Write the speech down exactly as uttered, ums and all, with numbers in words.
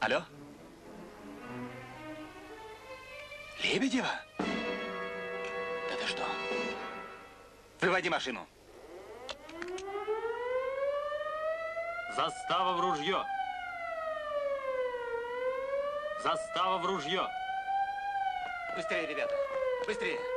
Алло? Лебедева? Да ты что? Выводи машину. Застава в ружье. Застава в ружье. Быстрее, ребята, быстрее.